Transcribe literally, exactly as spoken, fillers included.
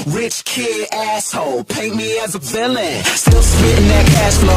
Rich kid asshole, paint me as a villain. Still spitting that cash flow,